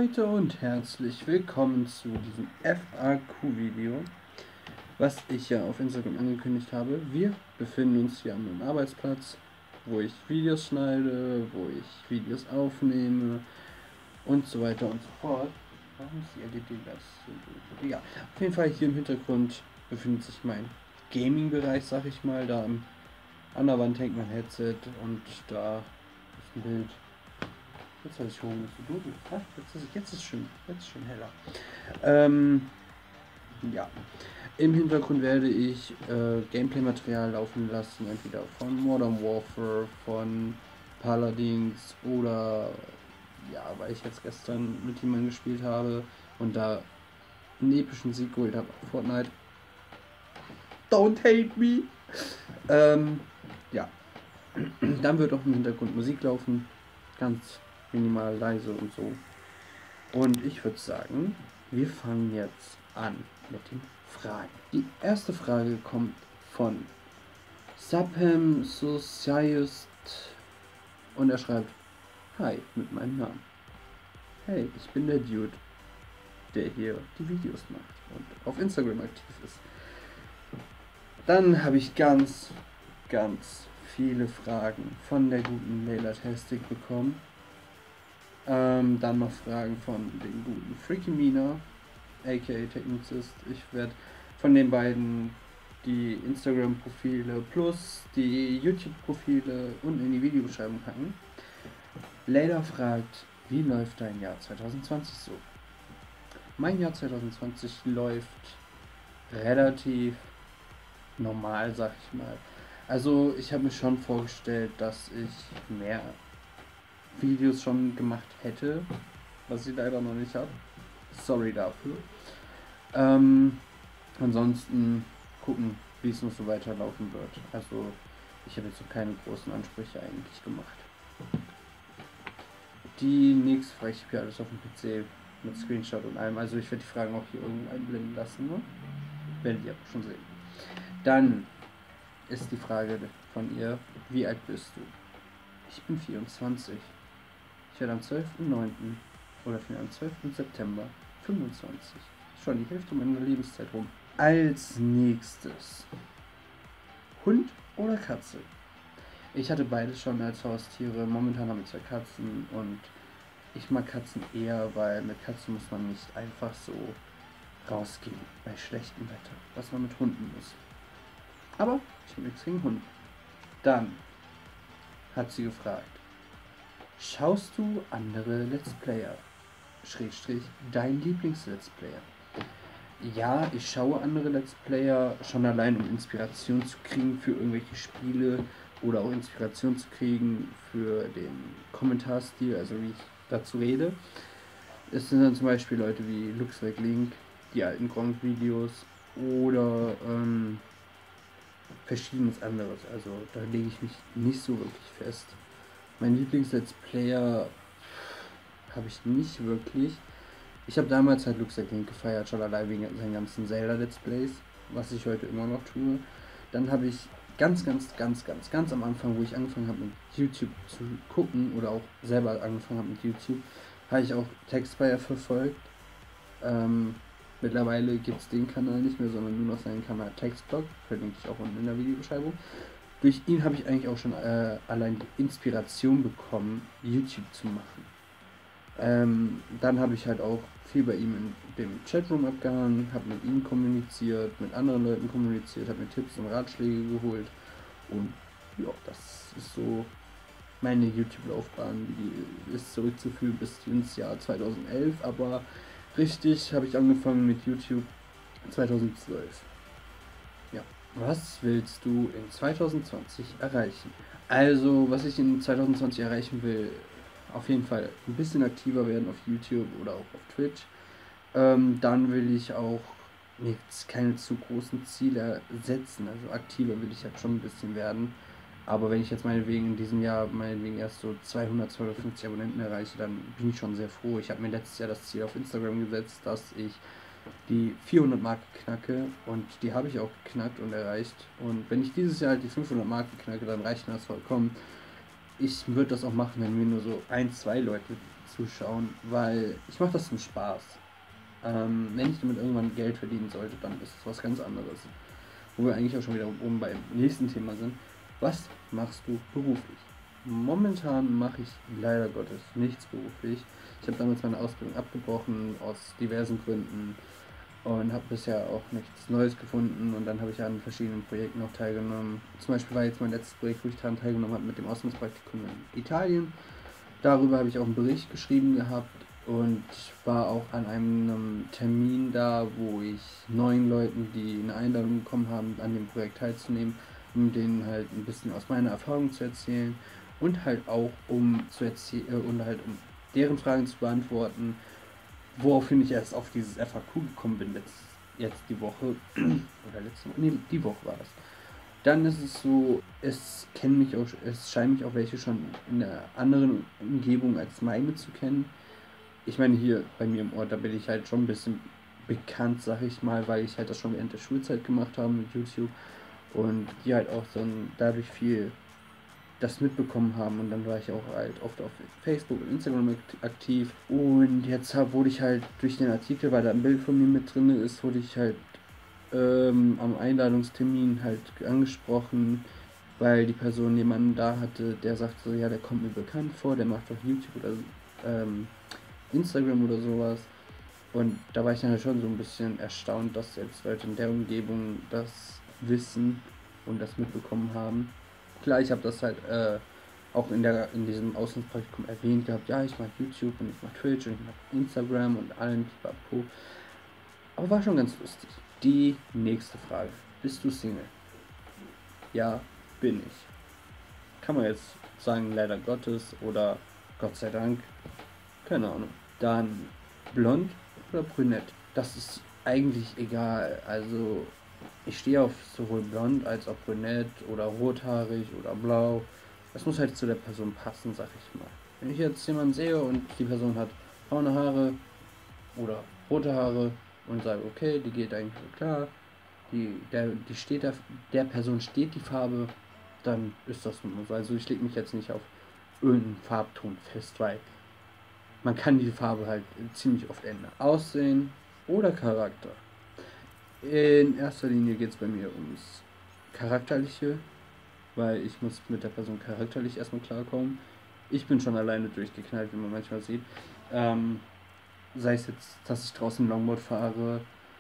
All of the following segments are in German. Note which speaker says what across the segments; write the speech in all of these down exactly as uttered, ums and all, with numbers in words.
Speaker 1: Leute und herzlich willkommen zu diesem F A Q-Video, was ich ja auf Instagram angekündigt habe. Wir befinden uns hier am Arbeitsplatz, wo ich Videos schneide, wo ich Videos aufnehme und so weiter und so fort. Warum ist die L E D das so? Ja, auf jeden Fall hier im Hintergrund befindet sich mein Gaming-Bereich, sag ich mal. Da an der Wand hängt mein Headset und da ist ein Bild. Jetzt habe ich schon ein bisschen dunkel. Ah, jetzt ist jetzt ist schön, jetzt ist schön heller. Ähm, ja. Im Hintergrund werde ich äh, Gameplay-Material laufen lassen, entweder von Modern Warfare, von Paladins oder ja, weil ich jetzt gestern mit jemandem gespielt habe und da einen epischen Sieg geholt habe auf Fortnite. Don't hate me! Ähm, ja. Dann wird auch im Hintergrund Musik laufen. Ganz minimal leise und so. Und ich würde sagen, wir fangen jetzt an mit den Fragen. Die erste Frage kommt von Sapem Socialist und er schreibt: Hi, mit meinem Namen. Hey, ich bin der Dude, der hier die Videos macht und auf Instagram aktiv ist. Dann habe ich ganz, ganz viele Fragen von der guten Leila Testing bekommen. Ähm, dann noch Fragen von den guten Freaky Mina, aka Technicist. Ich werde von den beiden die Instagram-Profile plus die YouTube-Profile unten in die Videobeschreibung packen. Leila fragt, wie läuft dein Jahr zwanzig zwanzig so? Mein Jahr zwanzig zwanzig läuft relativ normal, sag ich mal. Also ich habe mir schon vorgestellt, dass ich mehr Videos schon gemacht hätte, was ich leider noch nicht habe. Sorry dafür. Ähm, ansonsten gucken, wie es noch so weiterlaufen wird. Also ich habe jetzt so keine großen Ansprüche eigentlich gemacht. Die nächste Frage, ich habe hier alles auf dem P C mit Screenshot und allem. Also ich werde die Fragen auch hier irgendwo einblenden lassen, ne? Werdet ihr aber schon sehen. Dann ist die Frage von ihr, wie alt bist du? Ich bin vierundzwanzig. Ich werde am zwölften neunten oder am zwölften September fünfundzwanzig. Schon die Hälfte meiner Lebenszeit rum. Als nächstes Hund oder Katze? Ich hatte beides schon als Haustiere. Momentan habe ich zwei Katzen und ich mag Katzen eher, weil mit Katzen muss man nicht einfach so rausgehen bei schlechtem Wetter, was man mit Hunden muss. Aber ich habe nichts gegen Hunde. Dann hat sie gefragt: Schaust du andere Let's Player? Schrägstrich, dein Lieblings-Let's Player? Ja, ich schaue andere Let's Player schon allein, um Inspiration zu kriegen für irgendwelche Spiele oder auch Inspiration zu kriegen für den Kommentarstil, also wie ich dazu rede. Es sind dann zum Beispiel Leute wie Looks Like Link, die alten Gronk-Videos oder ähm, verschiedenes anderes. Also da lege ich mich nicht so wirklich fest. Mein Lieblings-Let's Player habe ich nicht wirklich. Ich habe damals halt Looks Like Link gefeiert, schon allein wegen seinen ganzen Zelda-Let's Plays, was ich heute immer noch tue. Dann habe ich ganz, ganz, ganz, ganz, ganz am Anfang, wo ich angefangen habe mit YouTube zu gucken oder auch selber angefangen habe mit YouTube, habe ich auch Textspire verfolgt. Ähm, mittlerweile gibt es den Kanal nicht mehr, sondern nur noch seinen Kanal Textblog, verlinke ich auch unten in der Videobeschreibung. Durch ihn habe ich eigentlich auch schon äh, allein die Inspiration bekommen, YouTube zu machen. Ähm, dann habe ich halt auch viel bei ihm in dem Chatroom abgehangen, habe mit ihm kommuniziert, mit anderen Leuten kommuniziert, habe mir Tipps und Ratschläge geholt. Und ja, das ist so meine YouTube-Laufbahn, die ist zurückzuführen bis ins Jahr zweitausendelf, aber richtig habe ich angefangen mit YouTube zweitausendzwölf. Ja. Was willst du in zwanzig zwanzig erreichen? Also, was ich in zwanzig zwanzig erreichen will, auf jeden Fall ein bisschen aktiver werden auf YouTube oder auch auf Twitch. Ähm, dann will ich auch jetzt keine zu großen Ziele setzen. Also aktiver will ich halt schon ein bisschen werden. Aber wenn ich jetzt meinetwegen in diesem Jahr meinetwegen erst so zweihundert, zweihundertfünfzig Abonnenten erreiche, dann bin ich schon sehr froh. Ich habe mir letztes Jahr das Ziel auf Instagram gesetzt, dass ich die vierhundert Marke knacke und die habe ich auch geknackt und erreicht. Und wenn ich dieses Jahr halt die fünfhundert Marke knacke, dann reicht mir das vollkommen. Ich würde das auch machen, wenn mir nur so ein, zwei Leute zuschauen, weil ich mache das zum Spaß. Ähm, wenn ich damit irgendwann Geld verdienen sollte, dann ist es was ganz anderes. Wo wir eigentlich auch schon wieder oben beim nächsten Thema sind. Was machst du beruflich? Momentan mache ich leider Gottes nichts beruflich. Ich habe damals meine Ausbildung abgebrochen aus diversen Gründen und habe bisher auch nichts Neues gefunden, und dann habe ich an verschiedenen Projekten auch teilgenommen. Zum Beispiel war jetzt mein letztes Projekt, wo ich daran teilgenommen habe, mit dem Auslandspraktikum in Italien. Darüber habe ich auch einen Bericht geschrieben gehabt und war auch an einem Termin da, wo ich neun Leuten, die eine Einladung bekommen haben, an dem Projekt teilzunehmen, um denen halt ein bisschen aus meiner Erfahrung zu erzählen und halt auch um zu erzählen äh, und halt um deren Fragen zu beantworten, woraufhin ich erst auf dieses F A Q gekommen bin, letzt, jetzt die Woche, oder letzte Woche, nee, die Woche war das. Dann ist es so, es kennen mich auch, es scheinen mich auch welche schon in einer anderen Umgebung als meine zu kennen. Ich meine, hier bei mir im Ort, da bin ich halt schon ein bisschen bekannt, sag ich mal, weil ich halt das schon während der Schulzeit gemacht habe mit YouTube und die halt auch so dadurch viel das mitbekommen haben, und dann war ich auch halt oft auf Facebook und Instagram aktiv, und jetzt hab, wurde ich halt durch den Artikel, weil da ein Bild von mir mit drin ist, wurde ich halt ähm, am Einladungstermin halt angesprochen, weil die Person jemanden da hatte, der sagt so, ja, der kommt mir bekannt vor, der macht doch YouTube oder ähm, Instagram oder sowas. Und da war ich dann halt schon so ein bisschen erstaunt, dass jetzt Leute in der Umgebung das wissen und das mitbekommen haben. Klar, ich habe das halt äh, auch in, der, in diesem Auslandspraktikum erwähnt gehabt, ja, ich mache YouTube und ich mache Twitch und ich mache Instagram und allen Pipapo. Aber war schon ganz lustig. Die nächste Frage. Bist du Single? Ja, bin ich. Kann man jetzt sagen, leider Gottes oder Gott sei Dank. Keine Ahnung. Dann blond oder brünett? Das ist eigentlich egal. Also ich stehe auf sowohl blond als auch brünett oder rothaarig oder blau. Das muss halt zu der Person passen, sag ich mal. Wenn ich jetzt jemanden sehe und die Person hat braune Haare oder rote Haare und sage, okay, die geht eigentlich so klar, die, der, die steht der, der Person steht die Farbe, dann ist das nun so. Also ich lege mich jetzt nicht auf irgendeinen Farbton fest, weil man kann die Farbe halt ziemlich oft ändern. Aussehen oder Charakter. In erster Linie geht es bei mir ums Charakterliche, weil ich muss mit der Person charakterlich erstmal klarkommen. Ich bin schon alleine durchgeknallt, wie man manchmal sieht. Ähm, sei es jetzt, dass ich draußen Longboard fahre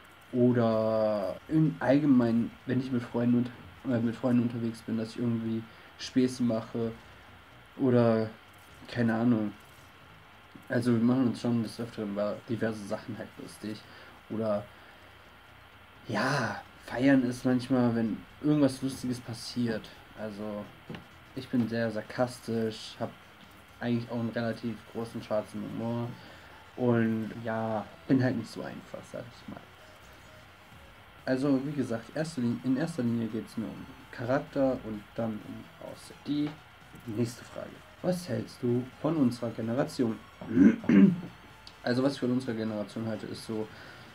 Speaker 1: oder im Allgemeinen, wenn ich mit Freunden, unter, äh, mit Freunden unterwegs bin, dass ich irgendwie Späße mache oder keine Ahnung. Also wir machen uns schon des Öfteren über diverse Sachen halt lustig. Oder ja, feiern ist manchmal, wenn irgendwas Lustiges passiert. Also ich bin sehr sarkastisch, habe eigentlich auch einen relativ großen schwarzen Humor. Und ja, bin halt nicht so einfach, sag ich mal. Also wie gesagt, erste Linie, in erster Linie geht es nur um Charakter und dann um Aussehen. Die nächste Frage. Was hältst du von unserer Generation? Also was ich von unserer Generation halte, ist so,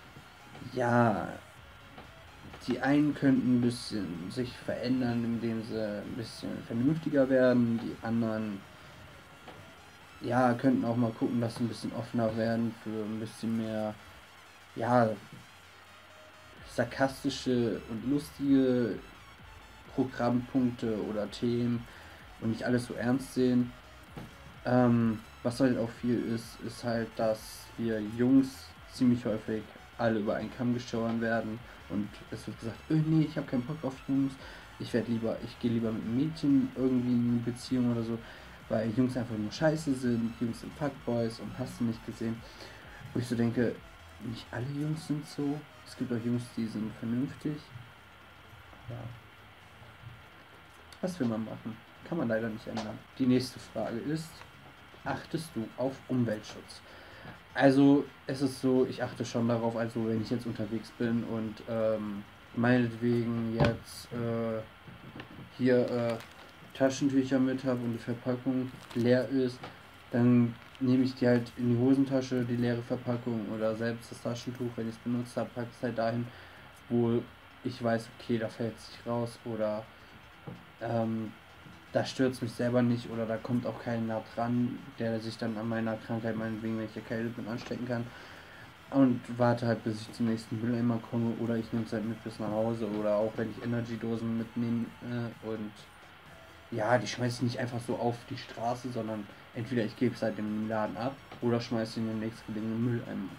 Speaker 1: ja, die einen könnten ein bisschen sich verändern, indem sie ein bisschen vernünftiger werden, die anderen, ja, könnten auch mal gucken, dass sie ein bisschen offener werden für ein bisschen mehr, ja, sarkastische und lustige Programmpunkte oder Themen und nicht alles so ernst sehen. Ähm, was halt auch viel ist, ist halt, dass wir Jungs ziemlich häufig alle über einen Kamm geschoren werden und es wird gesagt, oh nee, ich habe keinen Bock auf Jungs, ich werde lieber, ich gehe lieber mit einem Mädchen irgendwie in eine Beziehung oder so, weil Jungs einfach nur scheiße sind, Jungs sind Fuckboys und hast du nicht gesehen. Wo ich so denke, nicht alle Jungs sind so, es gibt auch Jungs, die sind vernünftig. Ja. Was will man machen? Kann man leider nicht ändern. Die nächste Frage ist, achtest du auf Umweltschutz? Also es ist so, ich achte schon darauf, also wenn ich jetzt unterwegs bin und ähm, meinetwegen jetzt äh, hier äh, Taschentücher mit habe und die Verpackung leer ist, dann nehme ich die halt in die Hosentasche, die leere Verpackung, oder selbst das Taschentuch, wenn ich es benutzt habe, packe ich es halt dahin, wo ich weiß, okay, da fällt es nicht raus, oder ähm, da stört es mich selber nicht oder da kommt auch keiner dran, der sich dann an meiner Krankheit meinetwegen, wenn ich erkältet bin, anstecken kann. Und warte halt, bis ich zum nächsten Mülleimer komme oder ich nehme es halt mit bis nach Hause oder auch wenn ich Energy-Dosen mitnehme äh, und ja, die schmeiße ich nicht einfach so auf die Straße, sondern entweder ich gebe es halt im Laden ab oder schmeiße sie in den nächstgelegenen Mülleimer.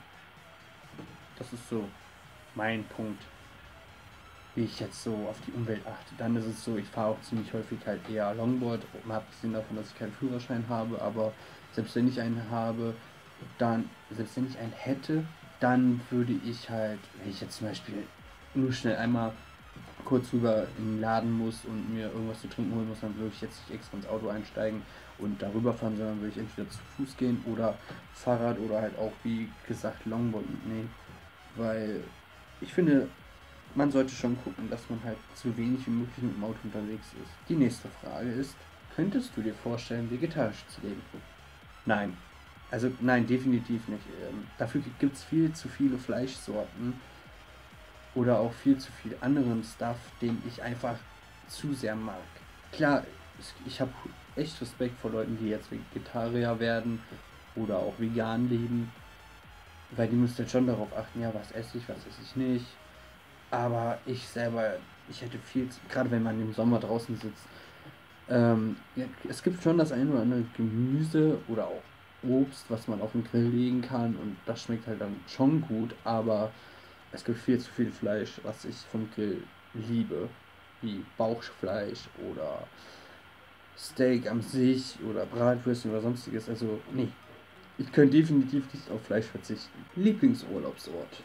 Speaker 1: Das ist so mein Punkt, wie ich jetzt so auf die Umwelt achte. Dann ist es so, ich fahre auch ziemlich häufig halt eher Longboard, mal abgesehen davon, dass ich keinen Führerschein habe, aber selbst wenn ich einen habe, dann, selbst wenn ich einen hätte, dann würde ich halt, wenn ich jetzt zum Beispiel nur schnell einmal kurz rüber in den Laden muss und mir irgendwas zu trinken holen muss, dann würde ich jetzt nicht extra ins Auto einsteigen und darüber fahren, sondern würde ich entweder zu Fuß gehen oder Fahrrad oder halt auch, wie gesagt, Longboard mitnehmen, weil ich finde, man sollte schon gucken, dass man halt so wenig wie möglich mit dem Auto unterwegs ist. Die nächste Frage ist, könntest du dir vorstellen, vegetarisch zu leben? Nein. Also nein, definitiv nicht. Ähm, dafür gibt es viel zu viele Fleischsorten oder auch viel zu viel anderen Stuff, den ich einfach zu sehr mag. Klar, ich habe echt Respekt vor Leuten, die jetzt Vegetarier werden oder auch vegan leben, weil die müssen jetzt schon darauf achten, ja, was esse ich, was esse ich nicht. Aber ich selber, ich hätte viel, zu, gerade wenn man im Sommer draußen sitzt, ähm, ja, es gibt schon das ein oder andere Gemüse oder auch Obst, was man auf den Grill legen kann und das schmeckt halt dann schon gut, aber es gibt viel zu viel Fleisch, was ich vom Grill liebe, wie Bauchfleisch oder Steak an sich oder Bratwürstchen oder sonstiges. Also nee, ich könnte definitiv nicht auf Fleisch verzichten. Lieblingsurlaubsort.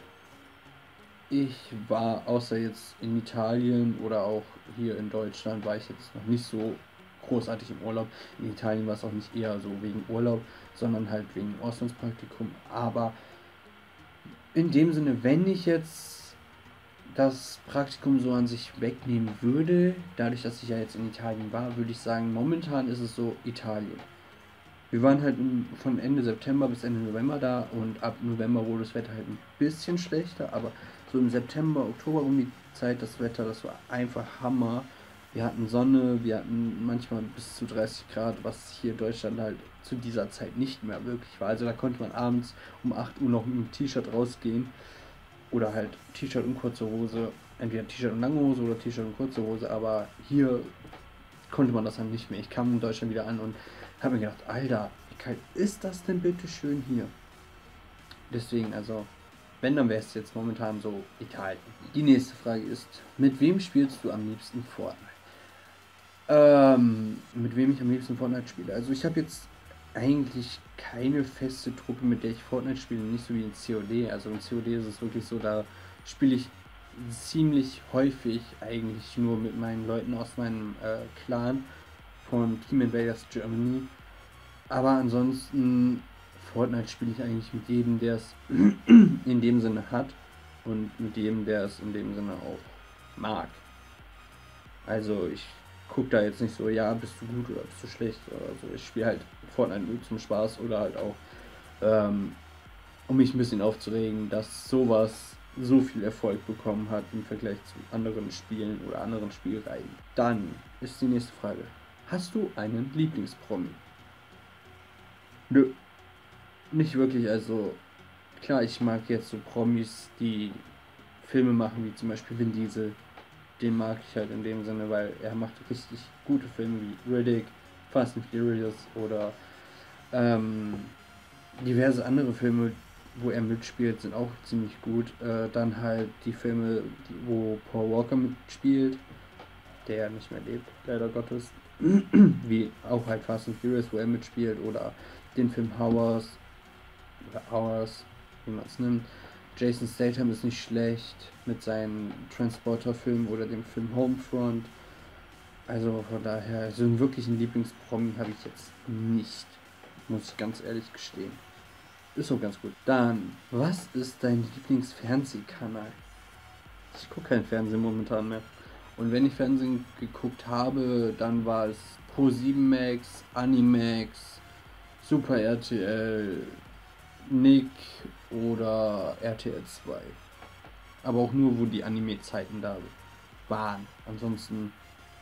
Speaker 1: Ich war außer jetzt in Italien oder auch hier in Deutschland, war ich jetzt noch nicht so großartig im Urlaub. In Italien war es auch nicht eher so wegen Urlaub, sondern halt wegen Auslandspraktikum. Aber in dem Sinne, wenn ich jetzt das Praktikum so an sich wegnehmen würde, dadurch, dass ich ja jetzt in Italien war, würde ich sagen, momentan ist es so Italien. Wir waren halt von Ende September bis Ende November da und ab November wurde das Wetter halt ein bisschen schlechter, aber so im September, Oktober um die Zeit das Wetter, das war einfach Hammer. Wir hatten Sonne, wir hatten manchmal bis zu dreißig Grad, was hier in Deutschland halt zu dieser Zeit nicht mehr wirklich war. Also da konnte man abends um acht Uhr noch mit einem T-Shirt rausgehen oder halt T-Shirt und kurze Hose, entweder T-Shirt und lange Hose oder T-Shirt und kurze Hose, aber hier konnte man das dann nicht mehr. Ich kam in Deutschland wieder an und habe mir gedacht, Alter, wie kalt ist das denn bitte schön hier? Deswegen, also, wenn, dann wäre es jetzt momentan so Italien. Die nächste Frage ist, mit wem spielst du am liebsten Fortnite? Ähm, mit wem ich am liebsten Fortnite spiele? Also ich habe jetzt eigentlich keine feste Truppe, mit der ich Fortnite spiele, nicht so wie in C O D. Also in C O D ist es wirklich so, da spiele ich ziemlich häufig eigentlich nur mit meinen Leuten aus meinem äh, Clan von Team Invaders Germany. Aber ansonsten, Fortnite spiele ich eigentlich mit jedem, der es in dem Sinne hat und mit jedem, der es in dem Sinne auch mag. Also ich gucke da jetzt nicht so, ja, bist du gut oder bist du schlecht oder so. Ich spiele halt Fortnite nur zum Spaß oder halt auch, ähm, um mich ein bisschen aufzuregen, dass sowas so viel Erfolg bekommen hat im Vergleich zu anderen Spielen oder anderen Spielreihen. Dann ist die nächste Frage. Hast du einen Lieblingspromi? Nö, nicht wirklich. Also klar, ich mag jetzt so Promis, die Filme machen, wie zum Beispiel Vin Diesel. Den mag ich halt in dem Sinne, weil er macht richtig gute Filme wie Riddick, Fast and Furious oder ähm, diverse andere Filme, wo er mitspielt, sind auch ziemlich gut. Äh, dann halt die Filme, die, wo Paul Walker mitspielt, der nicht mehr lebt, leider Gottes. Wie auch halt Fast and Furious, wo er mitspielt, oder den Film Hours oder Hours, wie man es nimmt. Jason Statham ist nicht schlecht mit seinen Transporter-Filmen oder dem Film Homefront. Also von daher, so einen wirklichen Lieblingspromi habe ich jetzt nicht, muss ich ganz ehrlich gestehen. Ist so ganz gut. Dann, was ist dein Lieblingsfernsehkanal? Ich gucke kein Fernsehen momentan mehr. Und wenn ich Fernsehen geguckt habe, dann war es Pro sieben Max, Animax, Super R T L, Nick oder R T L zwei. Aber auch nur, wo die Anime-Zeiten da waren. Ansonsten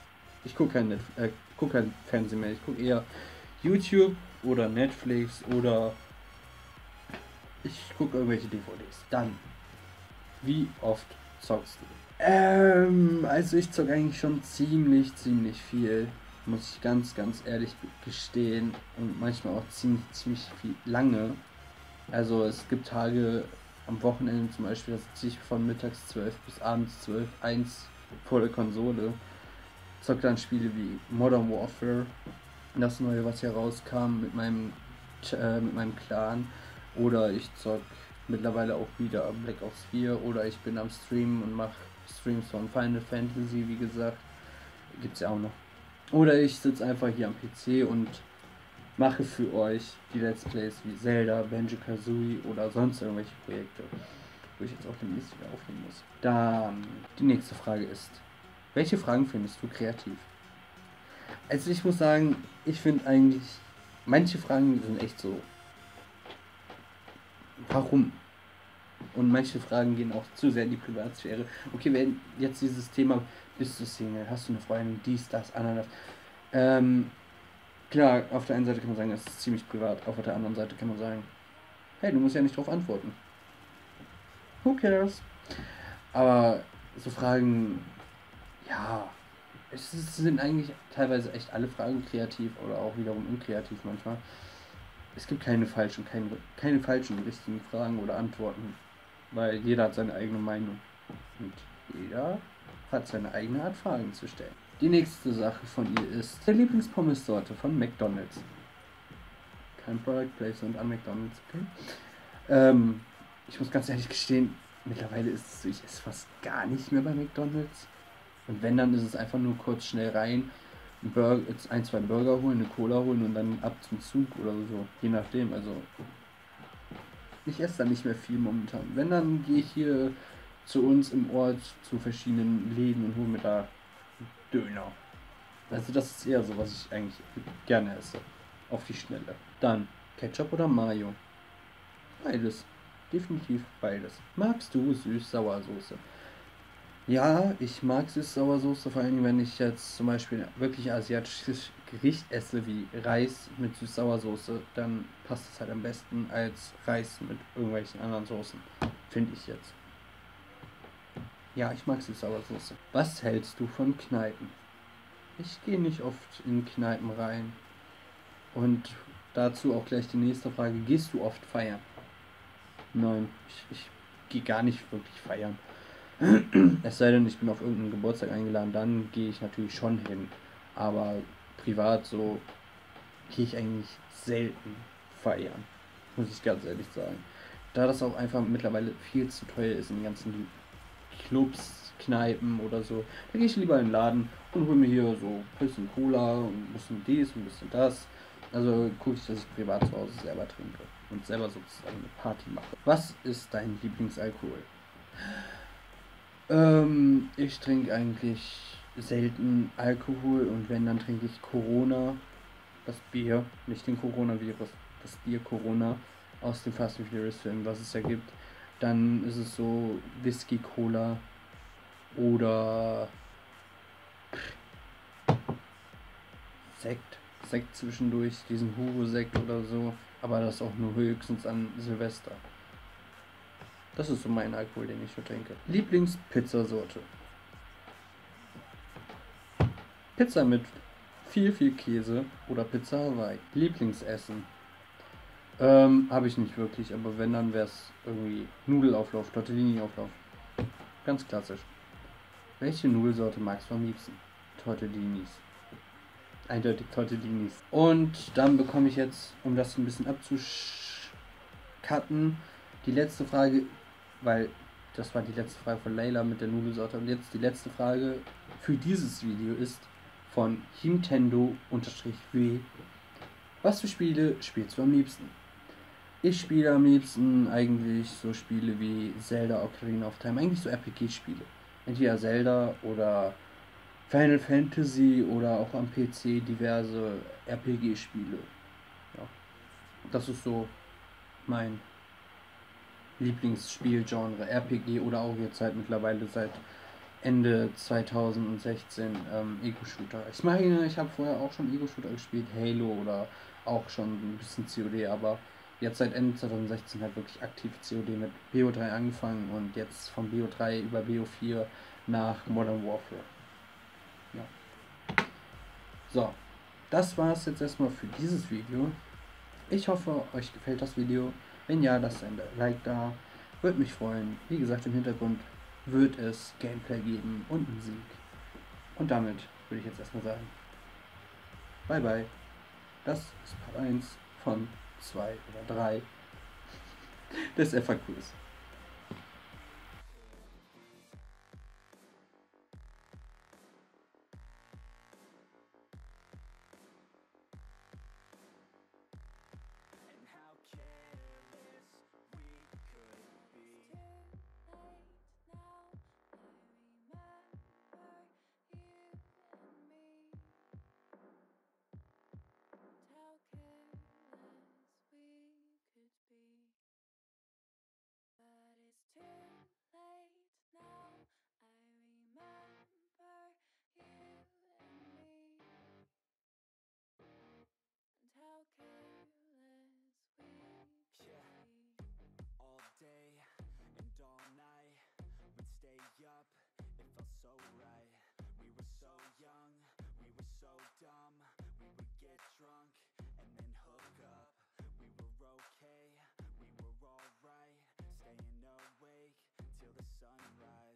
Speaker 1: Ich gucke kein, Netf äh, guck kein Fernsehen mehr. Ich gucke eher YouTube oder Netflix oder ich gucke irgendwelche D V Ds. Dann, wie oft zockst du? Ähm, also ich zocke eigentlich schon ziemlich, ziemlich viel. Muss ich ganz, ganz ehrlich gestehen. Und manchmal auch ziemlich, ziemlich viel lange. Also es gibt Tage am Wochenende zum Beispiel, da sitze ich von mittags zwölf bis abends zwölf, eins vor der Konsole. Zocke dann Spiele wie Modern Warfare, das neue, was hier rauskam mit meinem, äh, mit meinem Clan. Oder ich zock mittlerweile auch wieder Black Ops vier. Oder ich bin am Streamen und mache Streams von Final Fantasy, wie gesagt. Gibt's ja auch noch. Oder ich sitze einfach hier am P C und mache für euch die Let's Plays wie Zelda, Banjo-Kazooie oder sonst irgendwelche Projekte, wo ich jetzt auch demnächst wieder aufnehmen muss. Dann die nächste Frage ist, welche Fragen findest du kreativ? Also ich muss sagen, ich finde eigentlich, manche Fragen sind echt so, warum? Und manche Fragen gehen auch zu sehr in die Privatsphäre. Okay, wenn jetzt dieses Thema, bist du Single, hast du eine Freundin, dies, das, Ananas. Ähm, klar, auf der einen Seite kann man sagen, das ist ziemlich privat, auf der anderen Seite kann man sagen, hey, du musst ja nicht drauf antworten. Who cares? Aber so Fragen, ja, es sind eigentlich teilweise echt alle Fragen kreativ oder auch wiederum unkreativ manchmal. Es gibt keine falschen, keine, keine falschen richtigen Fragen oder Antworten, weil jeder hat seine eigene Meinung und jeder hat seine eigene Art, Fragen zu stellen. Die nächste Sache von ihr ist der Lieblingspommes-Sorte von McDonald's. Kein Product Placement an McDonald's, okay? Ähm, ich muss ganz ehrlich gestehen, mittlerweile ist es so, ich esse fast gar nicht mehr bei McDonald's. Und wenn, dann ist es einfach nur kurz schnell rein, ein, Burger, ein zwei Burger holen, eine Cola holen und dann ab zum Zug oder so. Je nachdem, also ich esse da nicht mehr viel momentan. Wenn, dann gehe ich hier zu uns im Ort zu verschiedenen Läden und hole mir da Döner. Also das ist eher so, was ich eigentlich gerne esse. Auf die Schnelle. Dann Ketchup oder Mayo? Beides. Definitiv beides. Magst du Süß-Sauersoße? Ja, ich mag Süß-Sauersoße, vor allem wenn ich jetzt zum Beispiel wirklich asiatisches Gericht esse wie Reis mit Süß-Sauersoße, dann passt es halt am besten als Reis mit irgendwelchen anderen Soßen. Finde ich jetzt. Ja, ich mag Süß-Sauersoße. Was hältst du von Kneipen? Ich gehe nicht oft in Kneipen rein. Und dazu auch gleich die nächste Frage. Gehst du oft feiern? Nein, ich, ich gehe gar nicht wirklich feiern. Es sei denn, ich bin auf irgendeinen Geburtstag eingeladen, dann gehe ich natürlich schon hin. Aber privat so gehe ich eigentlich selten feiern, muss ich ganz ehrlich sagen. Da das auch einfach mittlerweile viel zu teuer ist in den ganzen Clubs, Kneipen oder so, da gehe ich lieber in den Laden und hole mir hier so ein bisschen Cola und ein bisschen dies, ein bisschen das. Also gucke ich, dass ich privat zu Hause selber trinke und selber sozusagen eine Party mache. Was ist dein Lieblingsalkohol? Ähm, ich trinke eigentlich selten Alkohol und wenn, dann trinke ich Corona, das Bier, nicht den Coronavirus, das Bier Corona aus dem Fast and Furious Film, was es ja gibt. Dann ist es so Whisky Cola oder Sekt. Sekt zwischendurch, diesen Hugo-Sekt oder so, aber das auch nur höchstens an Silvester. Das ist so mein Alkohol, den ich so trinke. Lieblingspizzasorte. Pizza mit viel, viel Käse oder Pizza Hawaii. Lieblingsessen. Ähm, habe ich nicht wirklich, aber wenn, dann wäre es irgendwie Nudelauflauf, Tortellini-Auflauf. Ganz klassisch. Welche Nudelsorte magst du am liebsten? Tortellinis. Eindeutig Tortellinis. Und dann bekomme ich jetzt, um das ein bisschen abzucutten, die letzte Frage, weil das war die letzte Frage von Layla mit der Nudelsorte. Und jetzt die letzte Frage für dieses Video ist von Hintendo-W. Was für Spiele spielst du am liebsten? Ich spiele am liebsten eigentlich so Spiele wie Zelda Ocarina of Time, eigentlich so R P G-Spiele. Entweder Zelda oder Final Fantasy oder auch am P C diverse R P G-Spiele. Ja. Das ist so mein Lieblingsspielgenre, R P G oder auch jetzt halt mittlerweile seit Ende zweitausendsechzehn ähm, Ego-Shooter. Ich meine, ich habe vorher auch schon Ego-Shooter gespielt, Halo oder auch schon ein bisschen C O D, aber jetzt seit Ende zweitausendsechzehn halt wirklich aktiv C O D mit B O drei angefangen und jetzt von B O drei über B O vier nach Modern Warfare. Ja. So, das war es jetzt erstmal für dieses Video. Ich hoffe, euch gefällt das Video. Wenn ja, lasst ein Like da. Würde mich freuen. Wie gesagt, im Hintergrund wird es Gameplay geben und Musik. Und damit würde ich jetzt erstmal sagen, bye bye. Das ist Part eins von zwei oder drei des F A Qs.
Speaker 2: Up, it felt so right. We were so young, we were so dumb. We would get drunk and then hook up. We were okay, we were alright. Staying awake till the sunrise.